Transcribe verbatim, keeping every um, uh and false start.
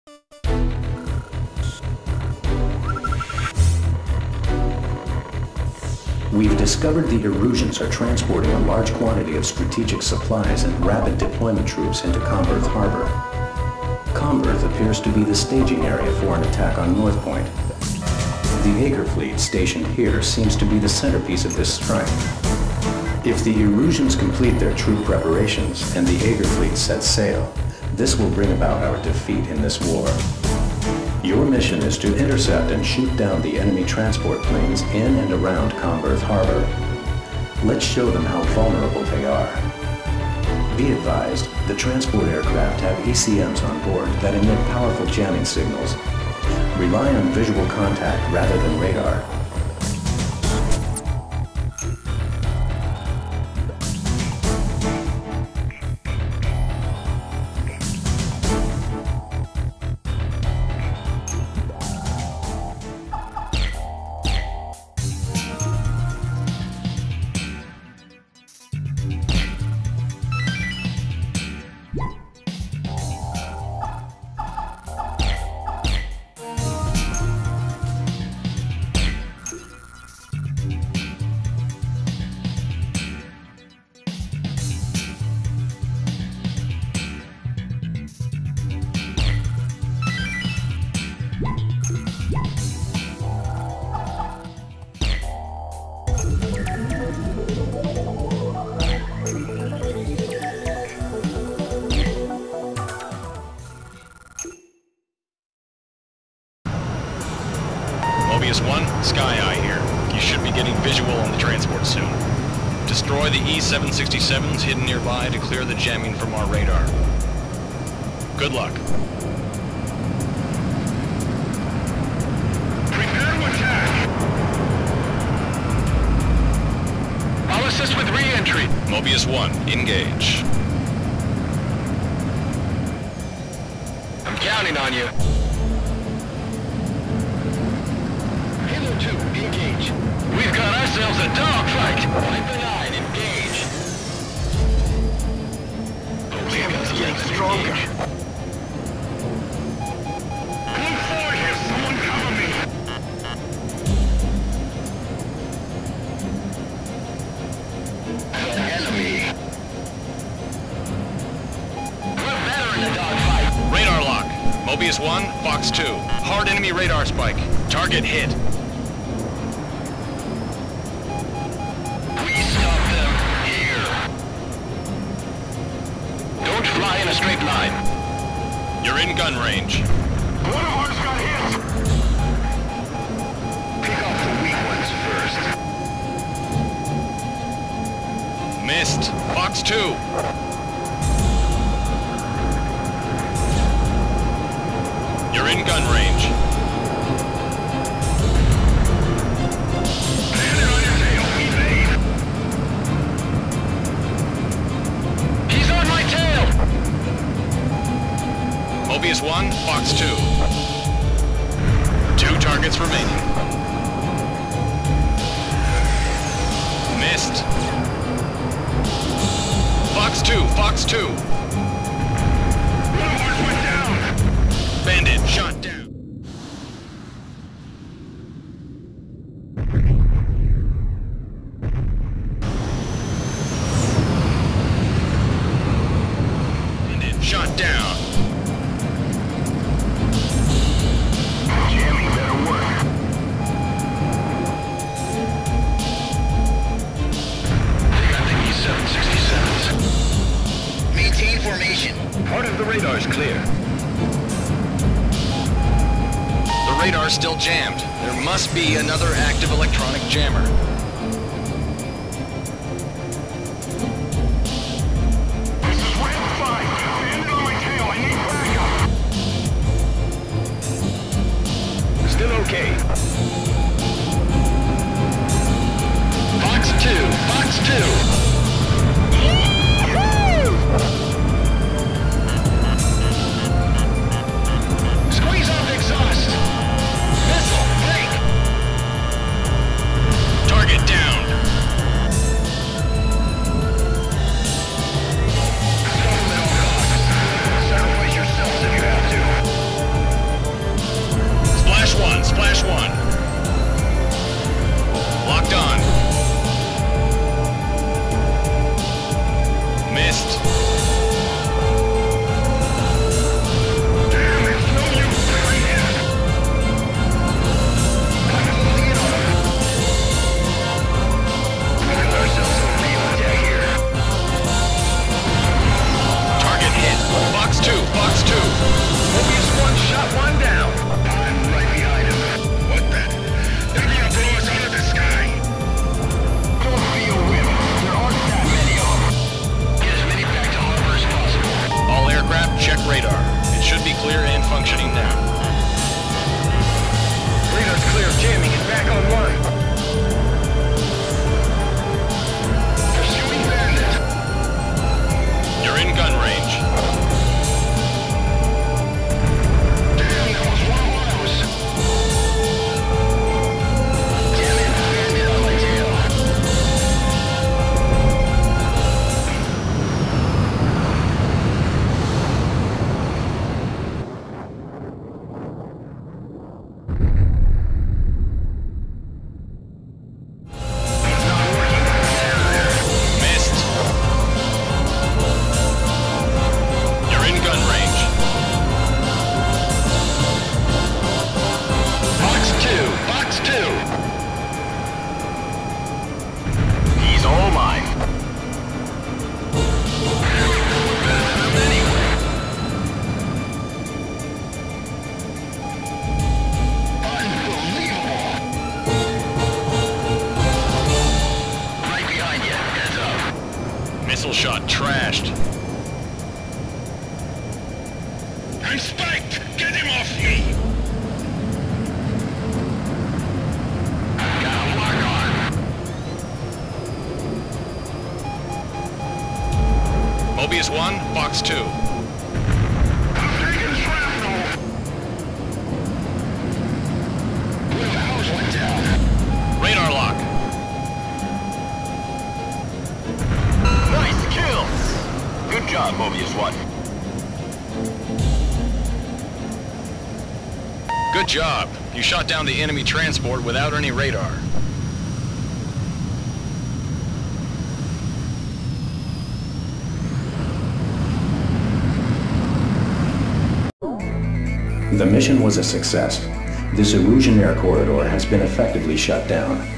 We've discovered the Erusians are transporting a large quantity of strategic supplies and rapid deployment troops into Comberth Harbor. Comberth appears to be the staging area for an attack on North Point. The Aegir fleet stationed here seems to be the centerpiece of this strike. If the Erusians complete their troop preparations and the Aegir fleet sets sail, this will bring about our defeat in this war. Your mission is to intercept and shoot down the enemy transport planes in and around Comberth Harbor. Let's show them how vulnerable they are. Be advised, the transport aircraft have E C Ms on board that emit powerful jamming signals. Rely on visual contact rather than radar. Mobius one, Sky Eye here. You should be getting visual on the transport soon. Destroy the E seven sixty-sevens hidden nearby to clear the jamming from our radar. Good luck. Prepare to attack! I'll assist with re-entry. Mobius one, engage. I'm counting on you. Halo two, engage. We've got ourselves a dogfight. Viper nine, engage. Omega's getting stronger. Move forward here, someone cover me. The enemy. We're better in the dogfight. Radar lock. Mobius one, Fox two. Hard enemy radar spike. Target hit. We stop them here. Don't fly in a straight line. You're in gun range. One of ours got hit. Pick off the weak ones first. Missed. Fox two. You're in gun range. Land it on your tail, evade. He's on my tail. Mobius one, Fox two. Two targets remaining. Missed. Fox two, Fox two. One of ours went down. Bandit shot down. Bandit shot down. Jamming better work. They got the E seven sixty-sevens. Maintain formation. Part of the radar's clear. The radar's still jammed. There must be another active electronic jammer. This is Red five. Stand on my tail. I need backup. Still okay. Fox two. Fox two. Squeeze off exhaust. Missile, break. Target got trashed. I'm spiked! Get him off me! Got a lock on. Mobius one, Fox two. I'm taking shrapnel! Who the hell's went down? Radar lock. Nice kill! Good job, Mobius one. Good job. You shot down the enemy transport without any radar. The mission was a success. This Erusian air corridor has been effectively shut down.